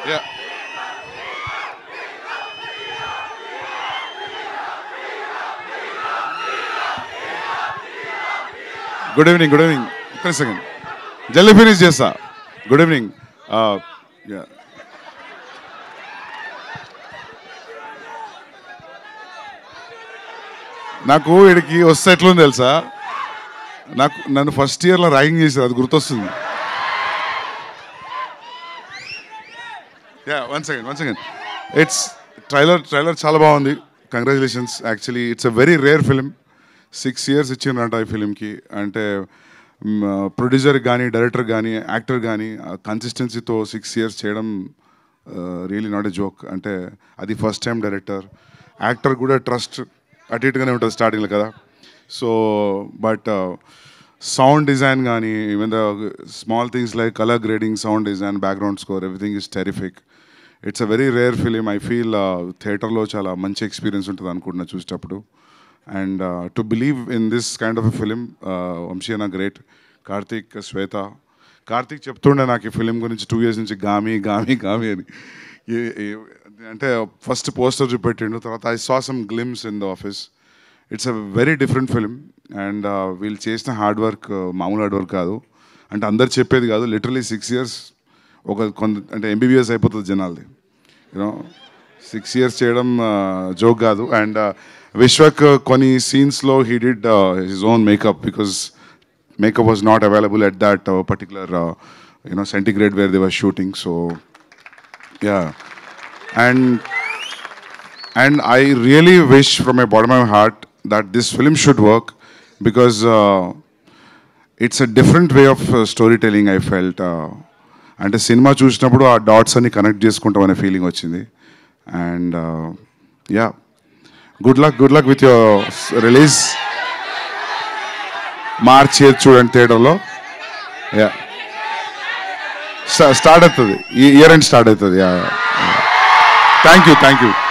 Yeah. Good evening. Good evening. One second. Jalli finish chesta. Good evening. Yeah. నాకు ఇక్కడికి వస్తే ఎట్లుంది తెలుసా, నన్ను ఫస్ట్ ఇయర్లో ర్యాగింగ్ చేశారు, అది గుర్తొస్తుంది. Yeah one second it's trailer చాలా బాగుంది. Congratulations. Actually it's a very rare film. 6 years ఇచ్చిందంట ఈ ఫిలింకి. అంటే ప్రొడ్యూసర్ కానీ, డైరెక్టర్ కానీ, యాక్టర్ కానీ కన్సిస్టెన్సీతో 6 years చేయడం రియలీ నాట్ ఎ జోక్. అంటే అది ఫస్ట్ టైం డైరెక్టర్, యాక్టర్ కూడా ట్రస్ట్ అటు ఇటుగానే ఉంటుంది స్టార్టింగ్లో కదా. సో బట్ సౌండ్ డిజైన్ కానీ, even the small things like colour grading, sound design, background score, everything is terrific. It's a very rare film. I feel థియేటర్లో చాలా మంచి ఎక్స్పీరియన్స్ ఉంటుంది అనుకుంటున్నా చూసేటప్పుడు. And to believe in this kind of a film, Vamshi అన్న great, Karthik, శ్వేత. కార్తీక్ చెప్తుండే నాకు ఈ ఫిలిం గురించి 2 years నుంచి గామి అని. అంటే ఫస్ట్ పోస్టర్ చూపెట్టిండు, తర్వాత I saw some glimpse in the office. It's a very different film. And వీళ్ళు చేసిన హార్డ్ వర్క్ మామూలు హార్డ్ వర్క్ కాదు. అంటే అందరు చెప్పేది కాదు, లిటరలీ 6 years అంటే MBBS అయిపోతుంది జనాలది. యూనో 6 years చేయడం జోక్ కాదు. అండ్ విశ్వక్ కొన్ని సీన్స్లో he did his own makeup, because makeup was not available at that particular centigrade where they were shooting. So yeah. And I really wish from my bottom of my heart that this film should work, because it's a different way of storytelling I felt. అంటే సినిమా చూసినప్పుడు ఆ dots అన్ని connect చేసుకుంటాం అనే feeling వచ్చింది. And yeah, good luck with your release. March చూడండి థియేటర్లో. యా, స్టార్ట్ అవుతుంది, ఈ ఇయర్ ఎండ్ స్టార్ట్ అవుతుంది. Yeah, thank you.